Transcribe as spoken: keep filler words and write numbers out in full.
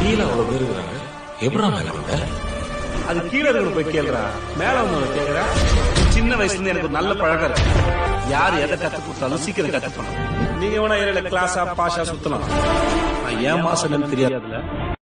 கீழே அவ்வளவு பேர் இருக்கிறாங்க, எப்படா மேல வந்த? அது கீழே இருக்கிற போய் கேள்றா, மேல வந்து கேக்குற. சின்ன வயசுல இருந்து எனக்கு ஒரு நல்ல பழக்கம் இருக்கு. யார் எதை கத்து கொடுத்தாலும் சீக்கிரம் கத்துக்கணும். நீங்க வேணா ஏரியால கிளாஸா பாஷா சுத்தலாம், ஏன் மாசம் தெரியாதுல.